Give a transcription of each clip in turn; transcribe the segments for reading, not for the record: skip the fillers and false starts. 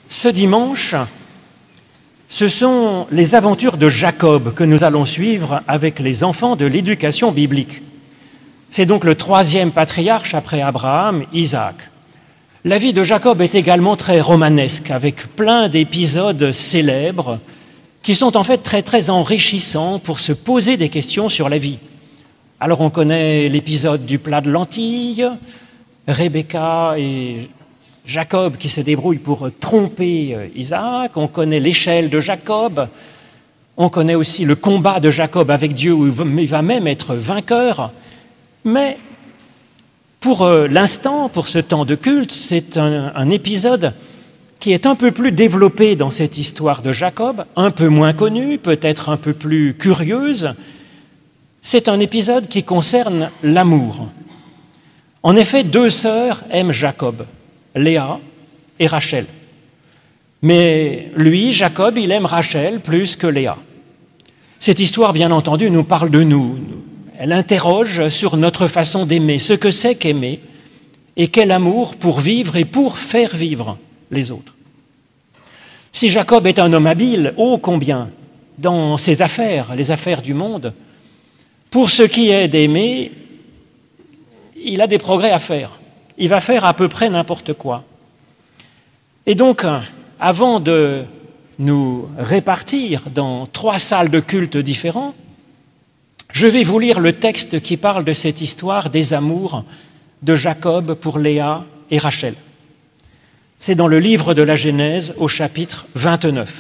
Ce dimanche, ce sont les aventures de Jacob que nous allons suivre avec les enfants de l'éducation biblique. C'est donc le troisième patriarche après Abraham, Isaac. La vie de Jacob est également très romanesque, avec plein d'épisodes célèbres qui sont en fait très très enrichissants pour se poser des questions sur la vie. Alors on connaît l'épisode du plat de lentilles, Rebecca et Jacob qui se débrouillent pour tromper Isaac, on connaît l'échelle de Jacob, on connaît aussi le combat de Jacob avec Dieu où il va même être vainqueur. Mais pour l'instant, pour ce temps de culte, c'est un épisode qui est un peu plus développé dans cette histoire de Jacob, un peu moins connue, peut-être un peu plus curieuse. C'est un épisode qui concerne l'amour. En effet, deux sœurs aiment Jacob, Léa et Rachel. Mais lui, Jacob, il aime Rachel plus que Léa. Cette histoire, bien entendu, nous parle de nous. Elle interroge sur notre façon d'aimer, ce que c'est qu'aimer, et quel amour pour vivre et pour faire vivre les autres. Si Jacob est un homme habile, ô combien, dans ses affaires, les affaires du monde, pour ce qui est d'aimer, il a des progrès à faire. Il va faire à peu près n'importe quoi. Et donc, avant de nous répartir dans 3 salles de culte différentes, je vais vous lire le texte qui parle de cette histoire des amours de Jacob pour Léa et Rachel. C'est dans le livre de la Genèse au chapitre 29.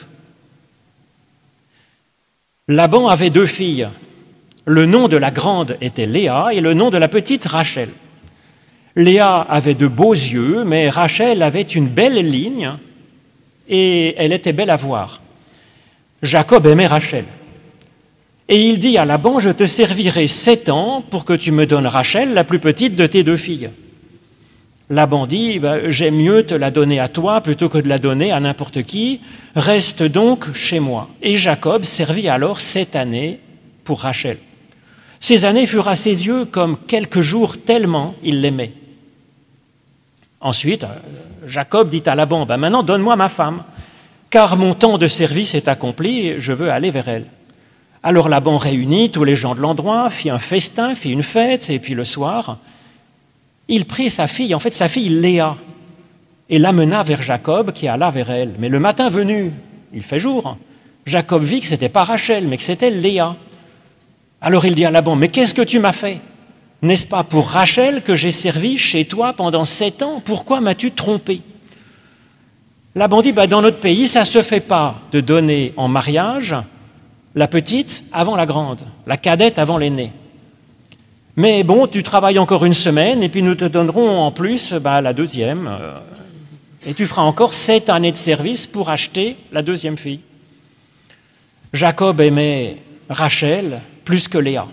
Laban avait 2 filles. Le nom de la grande était Léa et le nom de la petite Rachel. Léa avait de beaux yeux, mais Rachel avait une belle ligne et elle était belle à voir. Jacob aimait Rachel. Et il dit à Laban, « Je te servirai 7 ans pour que tu me donnes Rachel, la plus petite de tes 2 filles. » Laban dit, « J'aime mieux te la donner à toi plutôt que de la donner à n'importe qui. Reste donc chez moi. » Et Jacob servit alors 7 années pour Rachel. Ces années furent à ses yeux comme quelques jours tellement il l'aimait. Ensuite, Jacob dit à Laban, « Maintenant donne-moi ma femme, car mon temps de service est accompli et je veux aller vers elle. » Alors Laban réunit tous les gens de l'endroit, fit un festin, fit une fête, et puis le soir, il prit sa fille Léa, et l'amena vers Jacob qui alla vers elle. Mais le matin venu, il fait jour, Jacob vit que ce n'était pas Rachel, mais que c'était Léa. Alors il dit à Laban, « Mais qu'est-ce que tu m'as fait? N'est-ce pas pour Rachel que j'ai servi chez toi pendant 7 ans? Pourquoi m'as-tu trompé ?» Laban dit, « Dans notre pays, ça ne se fait pas de donner en mariage la petite avant la grande, la cadette avant l'aînée. Mais bon, tu travailles encore 1 semaine et puis nous te donnerons en plus la deuxième et tu feras encore 7 années de service pour acheter la 2e fille. » Jacob aimait Rachel plus que Léa.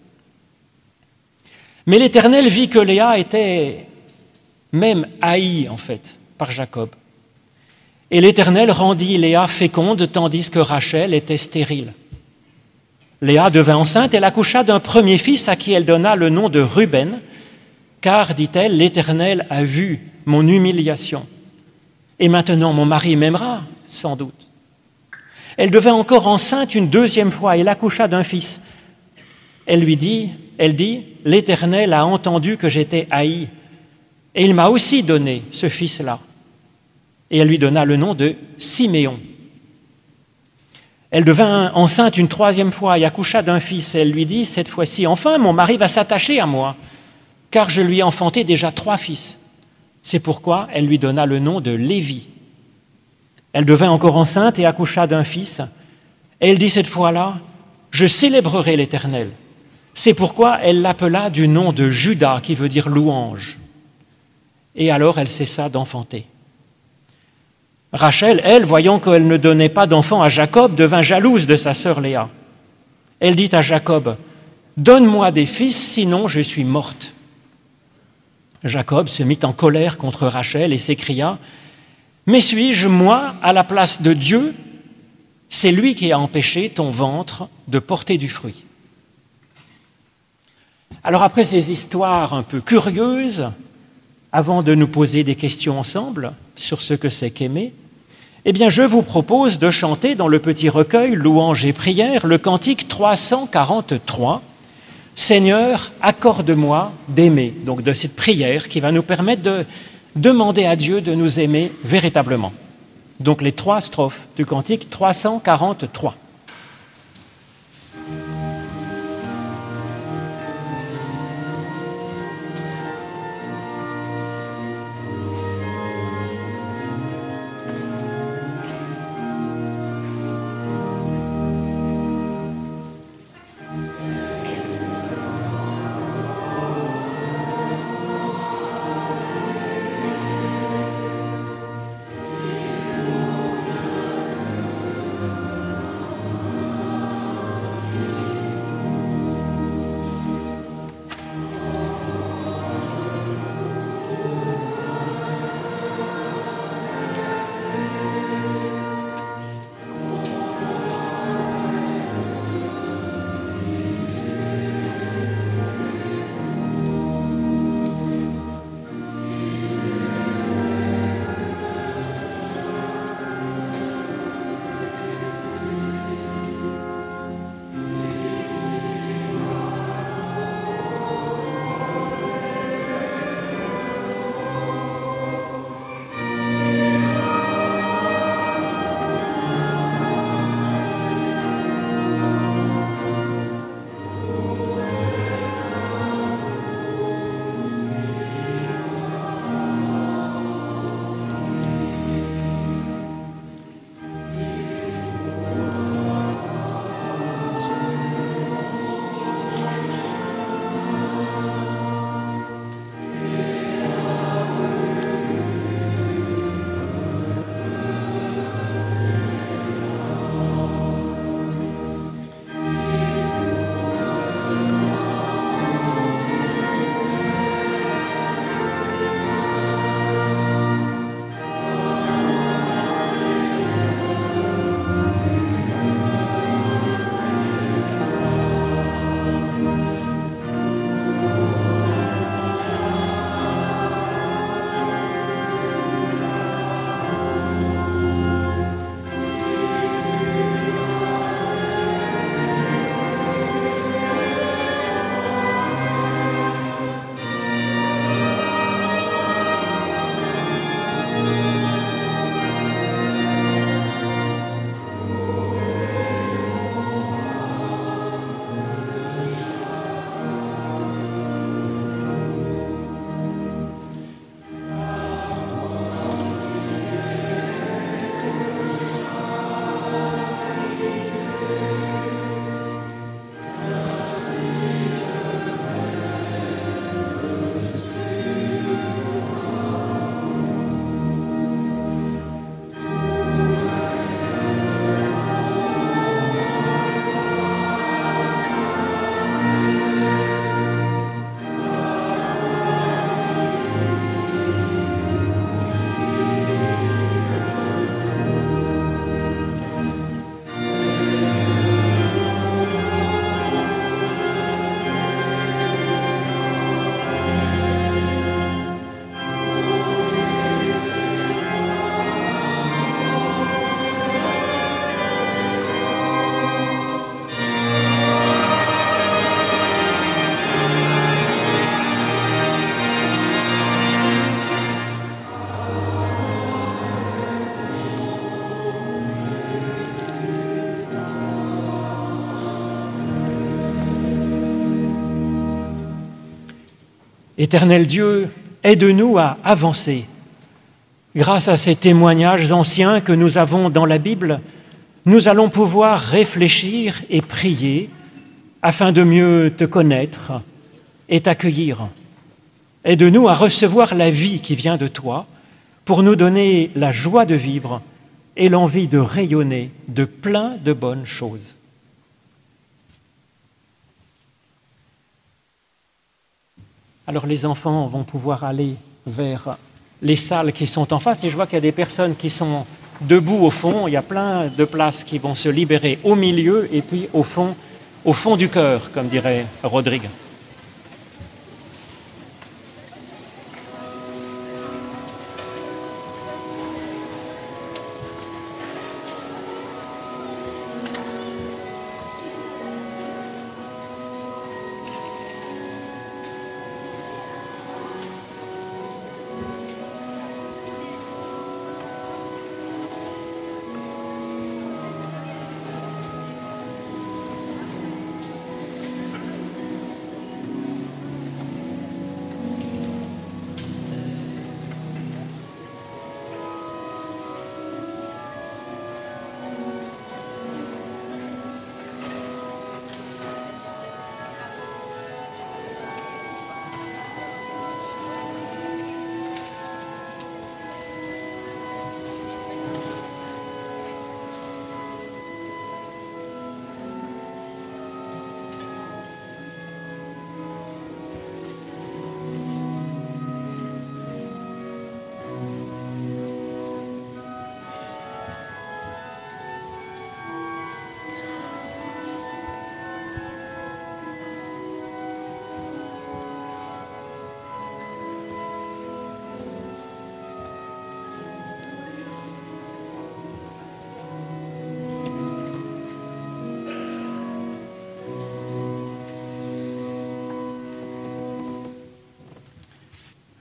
Mais l'Éternel vit que Léa était même haïe en fait par Jacob. Et l'Éternel rendit Léa féconde tandis que Rachel était stérile. Léa devint enceinte, elle accoucha d'un premier fils à qui elle donna le nom de Ruben, car, dit-elle, l'Éternel a vu mon humiliation. Et maintenant mon mari m'aimera, sans doute. Elle devint encore enceinte une 2e fois, elle accoucha d'un fils. Elle dit, l'Éternel a entendu que j'étais haïe, et il m'a aussi donné ce fils-là. Et elle lui donna le nom de Siméon. Elle devint enceinte une 3e fois et accoucha d'un fils. Elle lui dit, cette fois-ci, « Enfin, mon mari va s'attacher à moi, car je lui ai enfanté déjà 3 fils. » C'est pourquoi elle lui donna le nom de Lévi. Elle devint encore enceinte et accoucha d'un fils. Elle dit cette fois-là, « Je célébrerai l'Éternel. » C'est pourquoi elle l'appela du nom de Judas, qui veut dire louange. Et alors elle cessa d'enfanter. Rachel, elle, voyant qu'elle ne donnait pas d'enfant à Jacob, devint jalouse de sa sœur Léa. Elle dit à Jacob, « Donne-moi des fils, sinon je suis morte. » Jacob se mit en colère contre Rachel et s'écria, « Mais suis-je, moi, à la place de Dieu? C'est lui qui a empêché ton ventre de porter du fruit. » Alors après ces histoires un peu curieuses, avant de nous poser des questions ensemble sur ce que c'est qu'aimer, Eh bien, je vous propose de chanter dans le petit recueil Louanges et prières le cantique 343, « Seigneur, accorde-moi d'aimer », donc de cette prière qui va nous permettre de demander à Dieu de nous aimer véritablement. Donc les 3 strophes du cantique 343. Éternel Dieu, aide-nous à avancer. Grâce à ces témoignages anciens que nous avons dans la Bible, nous allons pouvoir réfléchir et prier afin de mieux te connaître et t'accueillir. Aide-nous à recevoir la vie qui vient de toi pour nous donner la joie de vivre et l'envie de rayonner de plein de bonnes choses. Alors les enfants vont pouvoir aller vers les salles qui sont en face et je vois qu'il y a des personnes qui sont debout au fond. Il y a plein de places qui vont se libérer au milieu et puis au fond du cœur, comme dirait Rodrigue.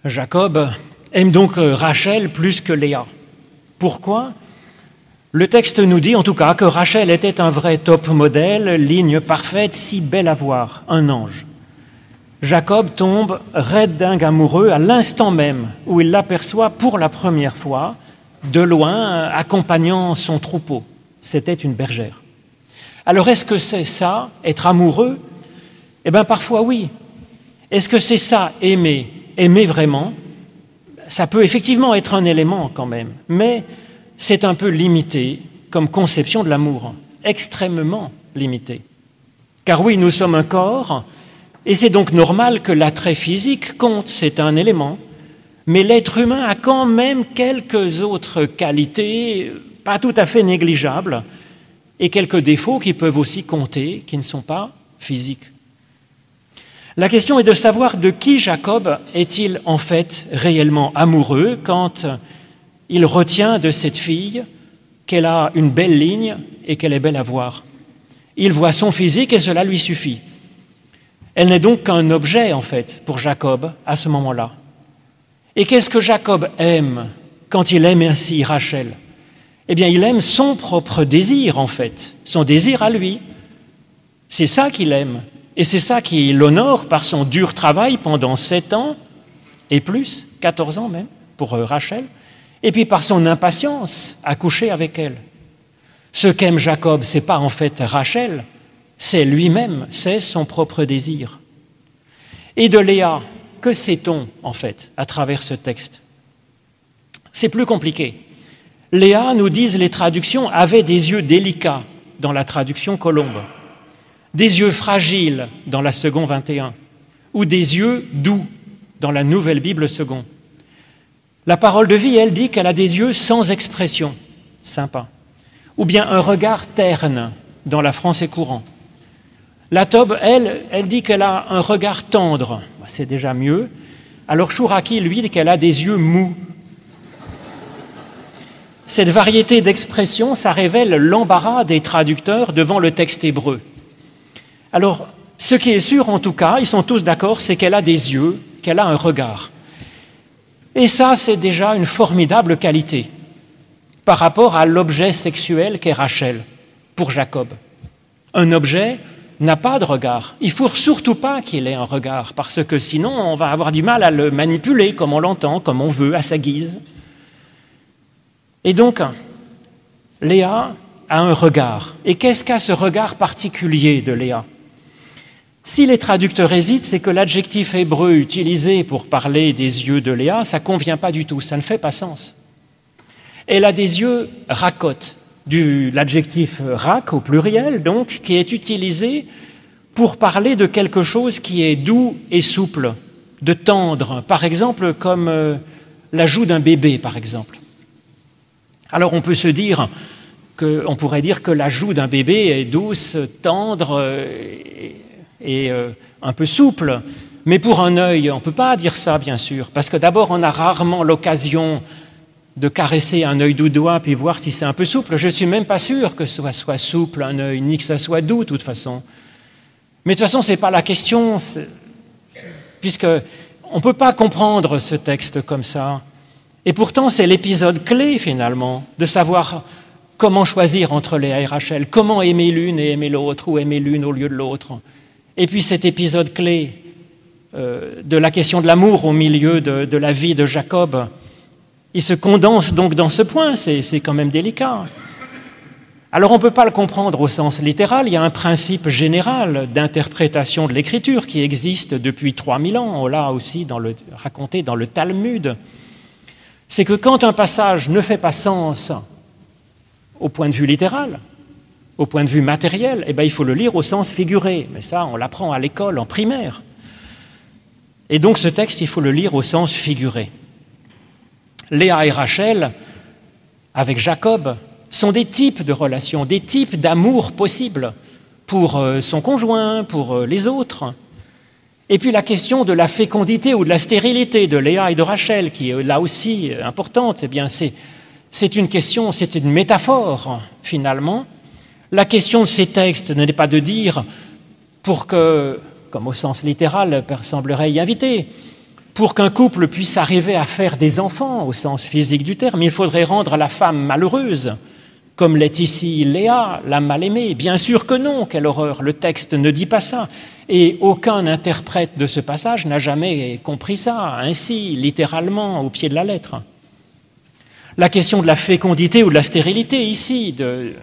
Jacob aime donc Rachel plus que Léa. Pourquoi ? Le texte nous dit en tout cas que Rachel était un vrai top modèle, ligne parfaite, si belle à voir, un ange. Jacob tombe raide dingue amoureux à l'instant même où il l'aperçoit pour la première fois, de loin, accompagnant son troupeau. C'était une bergère. Alors est-ce que c'est ça, être amoureux ? Eh bien parfois oui. Est-ce que c'est ça, aimer ? Aimer vraiment ? Ça peut effectivement être un élément quand même, mais c'est un peu limité comme conception de l'amour, extrêmement limité. Car oui, nous sommes un corps, et c'est donc normal que l'attrait physique compte, c'est un élément, mais l'être humain a quand même quelques autres qualités, pas tout à fait négligeables, et quelques défauts qui peuvent aussi compter, qui ne sont pas physiques. La question est de savoir de qui Jacob est-il en fait réellement amoureux quand il retient de cette fille qu'elle a une belle ligne et qu'elle est belle à voir. Il voit son physique et cela lui suffit. Elle n'est donc qu'un objet en fait pour Jacob à ce moment-là. Et qu'est-ce que Jacob aime quand il aime ainsi Rachel ? Eh bien, il aime son propre désir en fait, son désir à lui. C'est ça qu'il aime. Et c'est ça qui l'honore par son dur travail pendant 7 ans, et plus, 14 ans même, pour Rachel, et puis par son impatience à coucher avec elle. Ce qu'aime Jacob, ce n'est pas en fait Rachel, c'est lui-même, c'est son propre désir. Et de Léa, que sait-on en fait à travers ce texte ? C'est plus compliqué. Léa, nous disent les traductions, avait des yeux délicats dans la traduction Colombe. Des yeux fragiles dans la seconde 21, ou des yeux doux dans la Nouvelle Bible seconde. La parole de vie, elle dit qu'elle a des yeux sans expression, sympa, ou bien un regard terne dans la français courant. La Tob, elle dit qu'elle a un regard tendre, c'est déjà mieux. Alors Chouraki, lui, dit qu'elle a des yeux mous. Cette variété d'expressions, ça révèle l'embarras des traducteurs devant le texte hébreu. Alors, ce qui est sûr en tout cas, ils sont tous d'accord, c'est qu'elle a des yeux, qu'elle a un regard. Et ça, c'est déjà une formidable qualité par rapport à l'objet sexuel qu'est Rachel pour Jacob. Un objet n'a pas de regard. Il ne faut surtout pas qu'il ait un regard, parce que sinon on va avoir du mal à le manipuler comme on l'entend, comme on veut, à sa guise. Et donc, Léa a un regard. Et qu'est-ce qu'a ce regard particulier de Léa ? Si les traducteurs hésitent, c'est que l'adjectif hébreu utilisé pour parler des yeux de Léa, ça ne convient pas du tout, ça ne fait pas sens. Elle a des yeux rakot, l'adjectif rak au pluriel, donc, qui est utilisé pour parler de quelque chose qui est doux et souple, de tendre, par exemple comme la joue d'un bébé, par exemple. Alors on peut se dire on pourrait dire que la joue d'un bébé est douce, tendre et un peu souple. Mais pour un œil, on ne peut pas dire ça, bien sûr, parce que d'abord, on a rarement l'occasion de caresser un œil du doigt puis voir si c'est un peu souple. Je ne suis même pas sûr que ce soit souple un œil, ni que ça soit doux, de toute façon. Mais de toute façon, ce n'est pas la question, puisqu'on ne peut pas comprendre ce texte comme ça. Et pourtant, c'est l'épisode clé, finalement, de savoir comment choisir entre Léa et Rachel, comment aimer l'une et aimer l'autre, ou aimer l'une au lieu de l'autre. Et puis cet épisode clé de la question de l'amour au milieu de la vie de Jacob, il se condense donc dans ce point, c'est quand même délicat. Alors on ne peut pas le comprendre au sens littéral, il y a un principe général d'interprétation de l'écriture qui existe depuis 3000 ans, on l'a aussi raconté dans le Talmud. C'est que quand un passage ne fait pas sens au point de vue littéral, au point de vue matériel, il faut le lire au sens figuré. Mais ça, on l'apprend à l'école, en primaire. Et donc ce texte, il faut le lire au sens figuré. Léa et Rachel, avec Jacob, sont des types de relations, des types d'amour possibles pour son conjoint, pour les autres. Et puis la question de la fécondité ou de la stérilité de Léa et de Rachel, qui est là aussi importante, eh bien c'est une question, c'est une métaphore, finalement. La question de ces textes n'est pas de dire, pour que, comme au sens littéral semblerait y inviter, Pour qu'un couple puisse arriver à faire des enfants, au sens physique du terme, il faudrait rendre la femme malheureuse, comme l'est ici Léa, la mal-aimée. Bien sûr que non, quelle horreur, le texte ne dit pas ça. Et aucun interprète de ce passage n'a jamais compris ça, ainsi, littéralement, au pied de la lettre. La question de la fécondité ou de la stérilité ici, de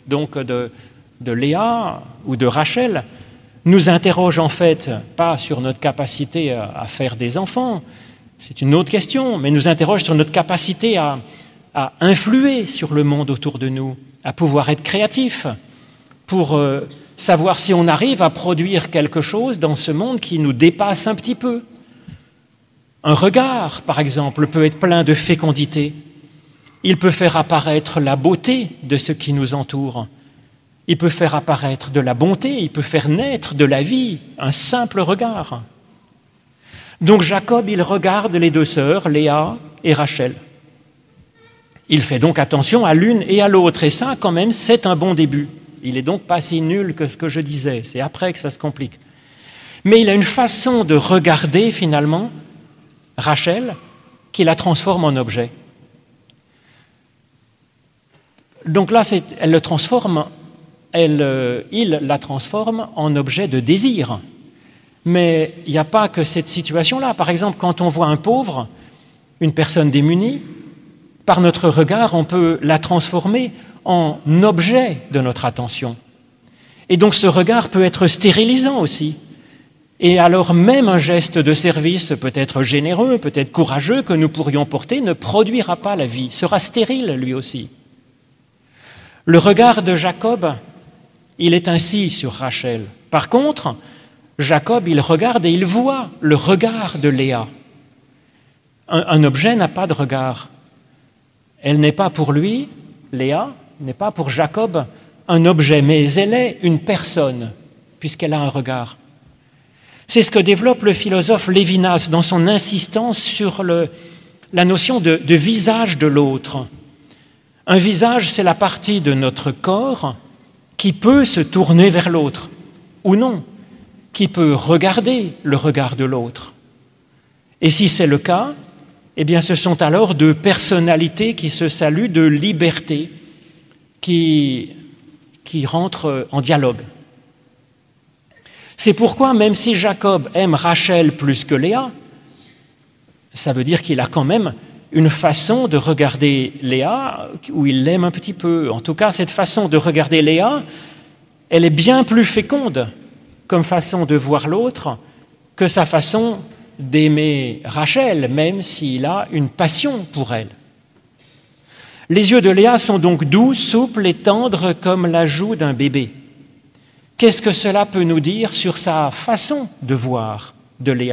Léa ou de Rachel, nous interroge en fait pas sur notre capacité à faire des enfants, c'est une autre question, mais nous interroge sur notre capacité à influer sur le monde autour de nous, à pouvoir être créatif, pour savoir si on arrive à produire quelque chose dans ce monde qui nous dépasse un petit peu. Un regard, par exemple, peut être plein de fécondité. Il peut faire apparaître la beauté de ce qui nous entoure. Il peut faire apparaître de la bonté, il peut faire naître de la vie, un simple regard. Donc Jacob, il regarde les deux sœurs, Léa et Rachel. Il fait donc attention à l'une et à l'autre, et ça, quand même, c'est un bon début. Il n'est donc pas si nul que ce que je disais, c'est après que ça se complique. Mais il a une façon de regarder, finalement, Rachel, qui la transforme en objet. Donc là, il la transforme en objet de désir. Mais il n'y a pas que cette situation-là. Par exemple, quand on voit un pauvre, une personne démunie, par notre regard, on peut la transformer en objet de notre attention. Et donc ce regard peut être stérilisant aussi. Et alors même un geste de service peut-être généreux, peut-être courageux que nous pourrions porter ne produira pas la vie, sera stérile lui aussi. Le regard de Jacob, il est ainsi sur Rachel. Par contre, Jacob, il regarde et il voit le regard de Léa. Un objet n'a pas de regard. Elle n'est pas pour lui, Léa, n'est pas pour Jacob un objet, mais elle est une personne, puisqu'elle a un regard. C'est ce que développe le philosophe Lévinas dans son insistance sur la notion de visage de l'autre. Un visage, c'est la partie de notre corps qui peut se tourner vers l'autre, ou non, qui peut regarder le regard de l'autre. Et si c'est le cas, eh bien ce sont alors deux personnalités qui se saluent de liberté, qui rentrent en dialogue. C'est pourquoi, même si Jacob aime Rachel plus que Léa, ça veut dire qu'il a quand même une façon de regarder Léa où il l'aime un petit peu. En tout cas, cette façon de regarder Léa, elle est bien plus féconde comme façon de voir l'autre que sa façon d'aimer Rachel, même s'il a une passion pour elle. Les yeux de Léa sont donc doux, souples et tendres comme la joue d'un bébé. Qu'est-ce que cela peut nous dire sur sa façon de voir de Léa ?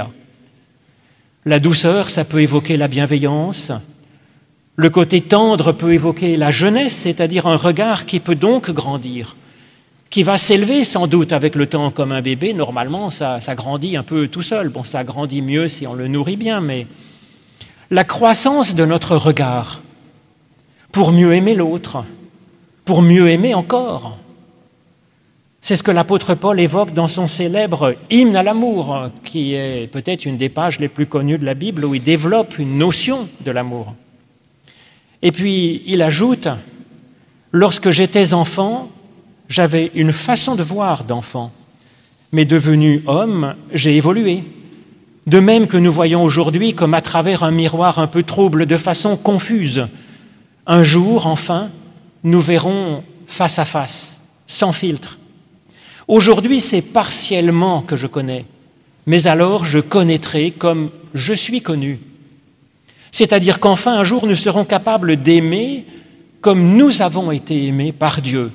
La douceur, ça peut évoquer la bienveillance. Le côté tendre peut évoquer la jeunesse, c'est-à-dire un regard qui peut donc grandir, qui va s'élever sans doute avec le temps comme un bébé. Normalement, ça grandit un peu tout seul. Bon, ça grandit mieux si on le nourrit bien, mais la croissance de notre regard pour mieux aimer l'autre, pour mieux aimer encore. C'est ce que l'apôtre Paul évoque dans son célèbre hymne à l'amour, qui est peut-être une des pages les plus connues de la Bible, où il développe une notion de l'amour. Et puis, il ajoute, « Lorsque j'étais enfant, j'avais une façon de voir d'enfant, mais devenu homme, j'ai évolué. De même que nous voyons aujourd'hui comme à travers un miroir un peu trouble, de façon confuse. Un jour, enfin, nous verrons face à face, sans filtre. Aujourd'hui, c'est partiellement que je connais, mais alors je connaîtrai comme je suis connu. C'est-à-dire qu'enfin, un jour, nous serons capables d'aimer comme nous avons été aimés par Dieu.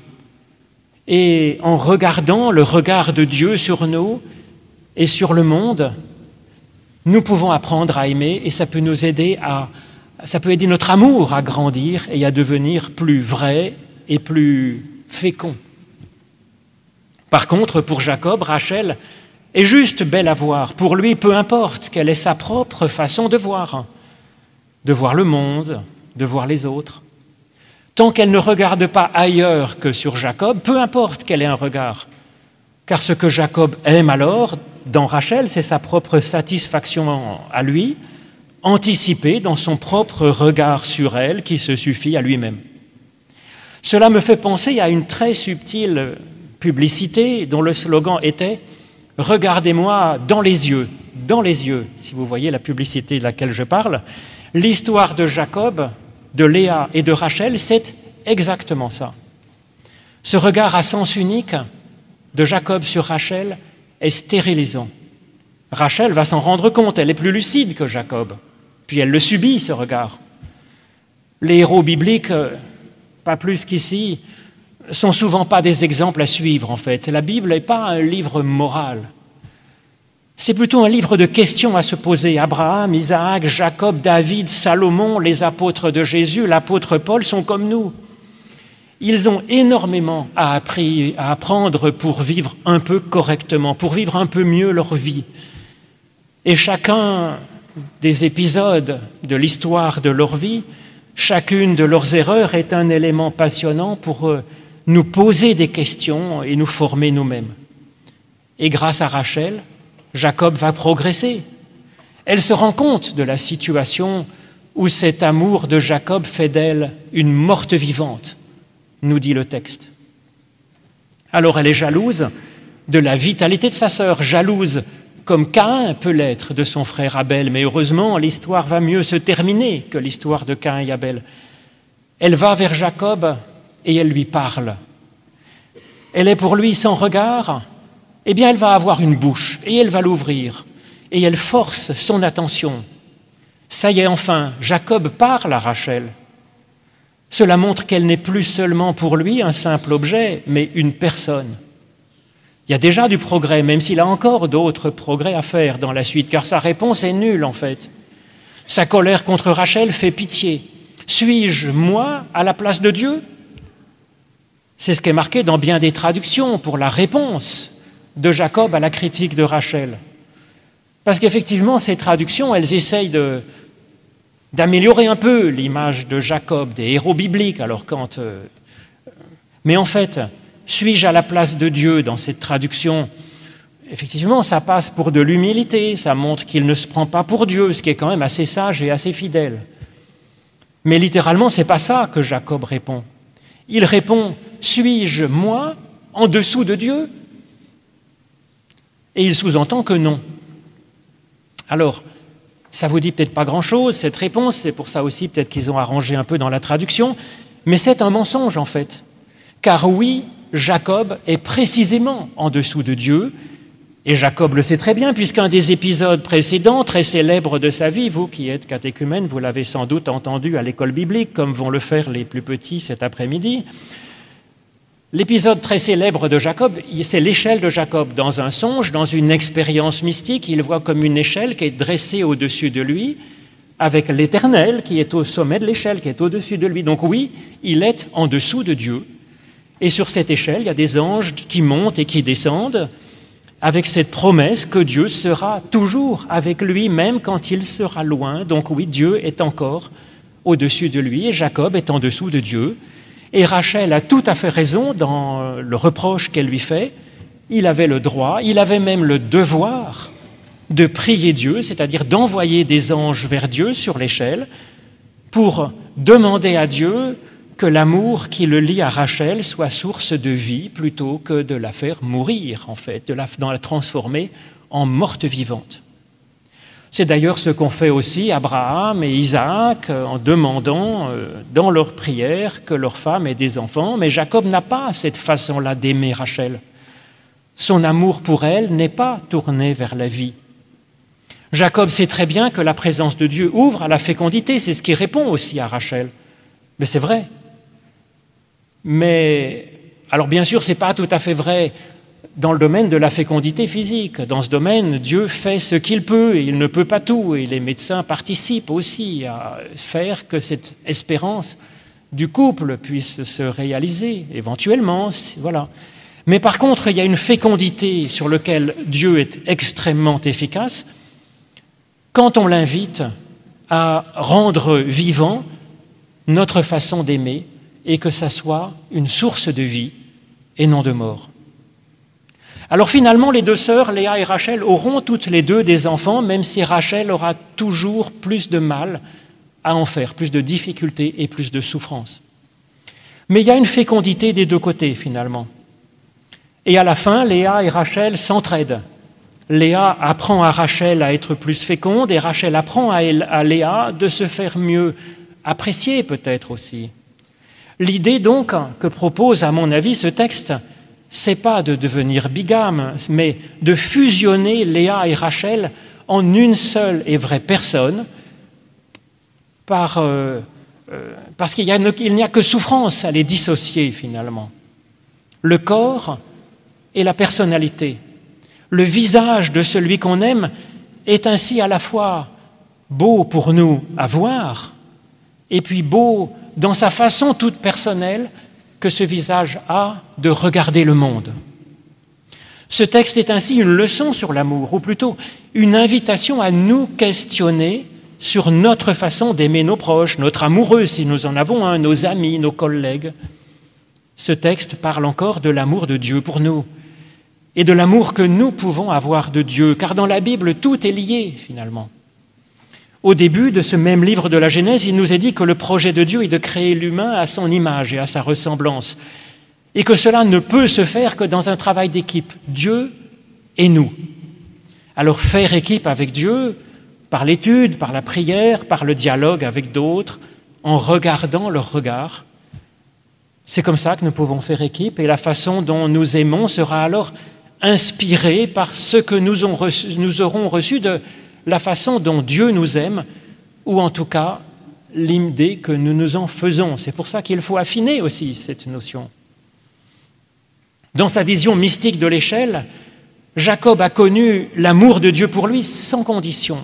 Et en regardant le regard de Dieu sur nous et sur le monde, nous pouvons apprendre à aimer et ça peut aider notre amour à grandir et à devenir plus vrai et plus fécond. Par contre, pour Jacob, Rachel est juste belle à voir. Pour lui, peu importe quelle est sa propre façon de voir le monde, de voir les autres. Tant qu'elle ne regarde pas ailleurs que sur Jacob, peu importe quel est un regard, Car ce que Jacob aime alors, dans Rachel, c'est sa propre satisfaction à lui, anticipée dans son propre regard sur elle qui se suffit à lui-même. Cela me fait penser à une très subtile publicité dont le slogan était « Regardez-moi dans les yeux », si vous voyez la publicité de laquelle je parle. L'histoire de Jacob, de Léa et de Rachel, c'est exactement ça. Ce regard à sens unique de Jacob sur Rachel est stérilisant. Rachel va s'en rendre compte, elle est plus lucide que Jacob, puis elle le subit, ce regard. Les héros bibliques, pas plus qu'ici, sont souvent pas des exemples à suivre en fait. La Bible n'est pas un livre moral. C'est plutôt un livre de questions à se poser. Abraham, Isaac, Jacob, David, Salomon, les apôtres de Jésus, l'apôtre Paul sont comme nous. Ils ont énormément à apprendre pour vivre un peu correctement, pour vivre un peu mieux leur vie. Et chacun des épisodes de l'histoire de leur vie, chacune de leurs erreurs est un élément passionnant pour nous poser des questions et nous former nous-mêmes. Et grâce à Rachel, Jacob va progresser. Elle se rend compte de la situation où cet amour de Jacob fait d'elle une morte vivante, nous dit le texte. Alors elle est jalouse de la vitalité de sa sœur, jalouse comme Caïn peut l'être de son frère Abel, mais heureusement l'histoire va mieux se terminer que l'histoire de Caïn et Abel. Elle va vers Jacob et elle lui parle. Elle est pour lui sans regard, eh bien elle va avoir une bouche et elle va l'ouvrir et elle force son attention. Ça y est enfin, Jacob parle à Rachel. Cela montre qu'elle n'est plus seulement pour lui un simple objet, mais une personne. Il y a déjà du progrès, même s'il a encore d'autres progrès à faire dans la suite, car sa réponse est nulle en fait. Sa colère contre Rachel fait pitié. Suis-je, moi, à la place de Dieu ? C'est ce qui est marqué dans bien des traductions pour la réponse de Jacob à la critique de Rachel. Parce qu'effectivement, ces traductions, elles essayent d'améliorer un peu l'image de Jacob, des héros bibliques. Mais en fait, suis-je à la place de Dieu dans cette traduction ? Effectivement, ça passe pour de l'humilité, ça montre qu'il ne se prend pas pour Dieu, ce qui est quand même assez sage et assez fidèle. Mais littéralement, ce n'est pas ça que Jacob répond. Il répond « Suis-je, moi, en dessous de Dieu ?» Et il sous-entend que non. Alors, ça vous dit peut-être pas grand-chose, cette réponse, c'est pour ça aussi peut-être qu'ils ont arrangé un peu dans la traduction, mais c'est un mensonge en fait. Car oui, Jacob est précisément en dessous de Dieu, et Jacob le sait très bien, puisqu'un des épisodes précédents, très célèbres de sa vie, vous qui êtes catéchumène, vous l'avez sans doute entendu à l'école biblique, comme vont le faire les plus petits cet après-midi. L'épisode très célèbre de Jacob, c'est l'échelle de Jacob. Dans un songe, dans une expérience mystique, il voit comme une échelle qui est dressée au-dessus de lui, avec l'Éternel qui est au sommet de l'échelle, qui est au-dessus de lui. Donc oui, il est en dessous de Dieu. Et sur cette échelle, il y a des anges qui montent et qui descendent, avec cette promesse que Dieu sera toujours avec lui, même quand il sera loin. Donc oui, Dieu est encore au-dessus de lui, et Jacob est en dessous de Dieu. Et Rachel a tout à fait raison dans le reproche qu'elle lui fait. Il avait le droit, il avait même le devoir de prier Dieu, c'est-à-dire d'envoyer des anges vers Dieu sur l'échelle pour demander à Dieu que l'amour qui le lie à Rachel soit source de vie plutôt que de la faire mourir, en fait, de la transformer en morte vivante. C'est d'ailleurs ce qu'ont fait aussi Abraham et Isaac en demandant dans leur prière que leur femme ait des enfants. Mais Jacob n'a pas cette façon-là d'aimer Rachel. Son amour pour elle n'est pas tourné vers la vie. Jacob sait très bien que la présence de Dieu ouvre à la fécondité. C'est ce qui répond aussi à Rachel. Mais c'est vrai. Mais, alors bien sûr, ce n'est pas tout à fait vrai dans le domaine de la fécondité physique. Dans ce domaine, Dieu fait ce qu'il peut et il ne peut pas tout. Et les médecins participent aussi à faire que cette espérance du couple puisse se réaliser, éventuellement. Voilà. Mais par contre, il y a une fécondité sur laquelle Dieu est extrêmement efficace quand on l'invite à rendre vivant notre façon d'aimer et que ça soit une source de vie et non de mort. Alors finalement, les deux sœurs, Léa et Rachel, auront toutes les deux des enfants, même si Rachel aura toujours plus de mal à en faire, plus de difficultés et plus de souffrances. Mais il y a une fécondité des deux côtés finalement. Et à la fin, Léa et Rachel s'entraident. Léa apprend à Rachel à être plus féconde et Rachel apprend à Léa de se faire mieux apprécier peut-être aussi. L'idée donc que propose à mon avis ce texte, c'est pas de devenir bigame, mais de fusionner Léa et Rachel en une seule et vraie personne parce qu'il n'y a que souffrance à les dissocier finalement. Le corps et la personnalité. Le visage de celui qu'on aime est ainsi à la fois beau pour nous à voir et puis beau dans sa façon toute personnelle que ce visage a de regarder le monde. Ce texte est ainsi une leçon sur l'amour, ou plutôt une invitation à nous questionner sur notre façon d'aimer nos proches, notre amoureux si nous en avons un, nos amis, nos collègues. Ce texte parle encore de l'amour de Dieu pour nous et de l'amour que nous pouvons avoir de Dieu, car dans la Bible, tout est lié finalement. Au début de ce même livre de la Genèse, il nous est dit que le projet de Dieu est de créer l'humain à son image et à sa ressemblance, et que cela ne peut se faire que dans un travail d'équipe, Dieu et nous. Alors faire équipe avec Dieu, par l'étude, par la prière, par le dialogue avec d'autres, en regardant leur regard, c'est comme ça que nous pouvons faire équipe, et la façon dont nous aimons sera alors inspirée par ce que nous aurons reçu de la façon dont Dieu nous aime, ou en tout cas l'idée que nous nous en faisons. C'est pour ça qu'il faut affiner aussi cette notion. Dans sa vision mystique de l'échelle, Jacob a connu l'amour de Dieu pour lui sans condition,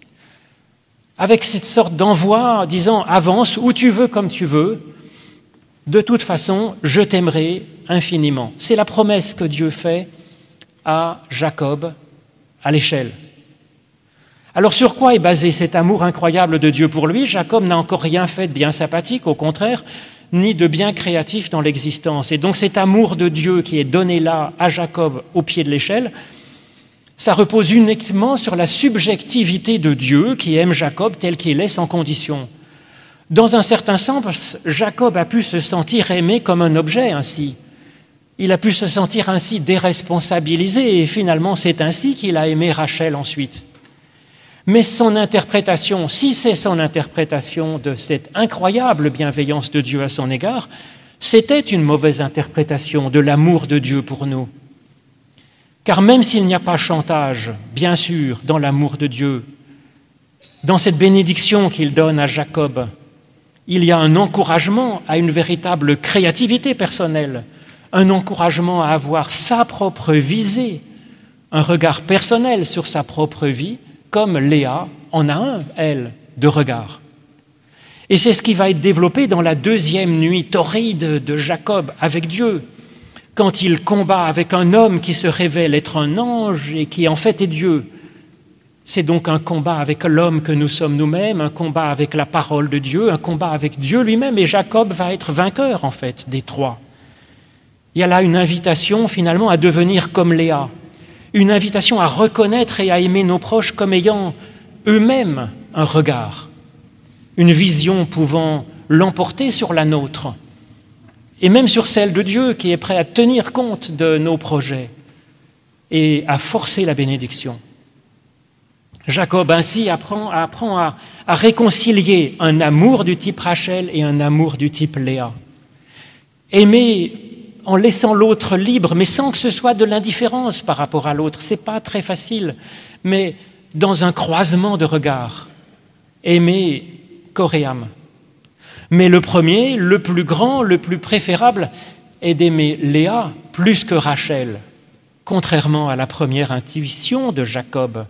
avec cette sorte d'envoi disant « avance où tu veux, comme tu veux, de toute façon, je t'aimerai infiniment ». C'est la promesse que Dieu fait à Jacob à l'échelle. Alors sur quoi est basé cet amour incroyable de Dieu pour lui? Jacob n'a encore rien fait de bien sympathique, au contraire, ni de bien créatif dans l'existence. Et donc cet amour de Dieu qui est donné là à Jacob au pied de l'échelle, ça repose uniquement sur la subjectivité de Dieu qui aime Jacob tel qu'il est sans condition. Dans un certain sens, Jacob a pu se sentir aimé comme un objet ainsi. Il a pu se sentir ainsi déresponsabilisé et finalement c'est ainsi qu'il a aimé Rachel ensuite. Mais son interprétation, si c'est son interprétation de cette incroyable bienveillance de Dieu à son égard, c'était une mauvaise interprétation de l'amour de Dieu pour nous. Car même s'il n'y a pas chantage, bien sûr, dans l'amour de Dieu, dans cette bénédiction qu'il donne à Jacob, il y a un encouragement à une véritable créativité personnelle, un encouragement à avoir sa propre visée, un regard personnel sur sa propre vie, comme Léa en a un, elle, de regard. Et c'est ce qui va être développé dans la deuxième nuit torride de Jacob avec Dieu, quand il combat avec un homme qui se révèle être un ange et qui en fait est Dieu. C'est donc un combat avec l'homme que nous sommes nous-mêmes, un combat avec la parole de Dieu, un combat avec Dieu lui-même, et Jacob va être vainqueur en fait des trois. Il y a là une invitation finalement à devenir comme Léa, une invitation à reconnaître et à aimer nos proches comme ayant eux-mêmes un regard, une vision pouvant l'emporter sur la nôtre, et même sur celle de Dieu qui est prêt à tenir compte de nos projets et à forcer la bénédiction. Jacob ainsi apprend à réconcilier un amour du type Rachel et un amour du type Léa. Aimer en laissant l'autre libre, mais sans que ce soit de l'indifférence par rapport à l'autre. Ce n'est pas très facile, mais dans un croisement de regards. Aimer corps et âme. Mais le premier, le plus grand, le plus préférable, est d'aimer Léa plus que Rachel, contrairement à la première intuition de Jacob.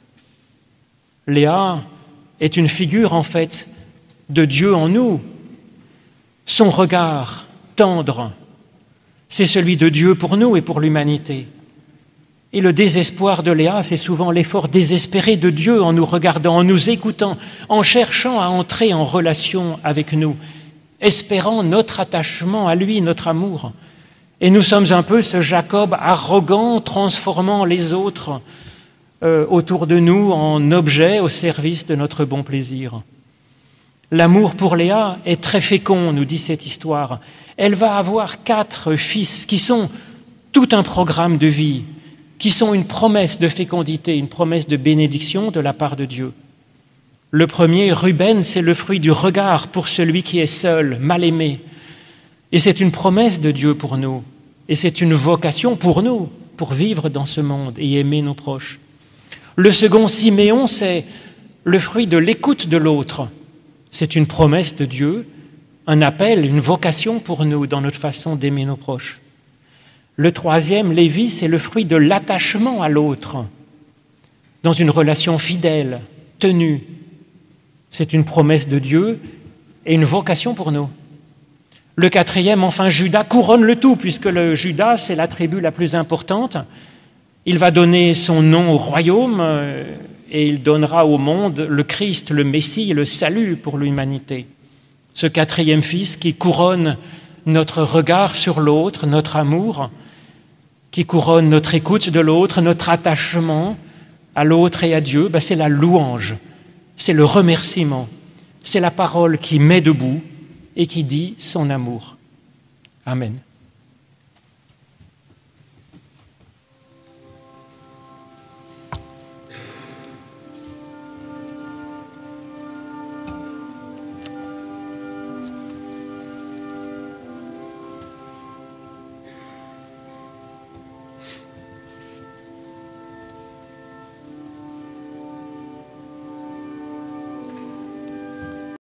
Léa est une figure, en fait, de Dieu en nous. Son regard tendre, c'est celui de Dieu pour nous et pour l'humanité. Et le désespoir de Léa, c'est souvent l'effort désespéré de Dieu en nous regardant, en nous écoutant, en cherchant à entrer en relation avec nous, espérant notre attachement à lui, notre amour. Et nous sommes un peu ce Jacob arrogant, transformant les autres autour de nous en objets au service de notre bon plaisir. L'amour pour Léa est très fécond, nous dit cette histoire. Elle va avoir 4 fils qui sont tout un programme de vie, qui sont une promesse de fécondité, une promesse de bénédiction de la part de Dieu. Le premier, Ruben, c'est le fruit du regard pour celui qui est seul, mal aimé. Et c'est une promesse de Dieu pour nous. Et c'est une vocation pour nous, pour vivre dans ce monde et aimer nos proches. Le second, Siméon, c'est le fruit de l'écoute de l'autre. C'est une promesse de Dieu, un appel, une vocation pour nous dans notre façon d'aimer nos proches. Le troisième, Lévi, c'est le fruit de l'attachement à l'autre, dans une relation fidèle, tenue. C'est une promesse de Dieu et une vocation pour nous. Le quatrième, enfin, Judas couronne le tout, puisque le Judas, c'est la tribu la plus importante. Il va donner son nom au royaume et il donnera au monde le Christ, le Messie, le salut pour l'humanité. Ce quatrième fils qui couronne notre regard sur l'autre, notre amour, qui couronne notre écoute de l'autre, notre attachement à l'autre et à Dieu, c'est la louange, c'est le remerciement, c'est la parole qui met debout et qui dit son amour. Amen.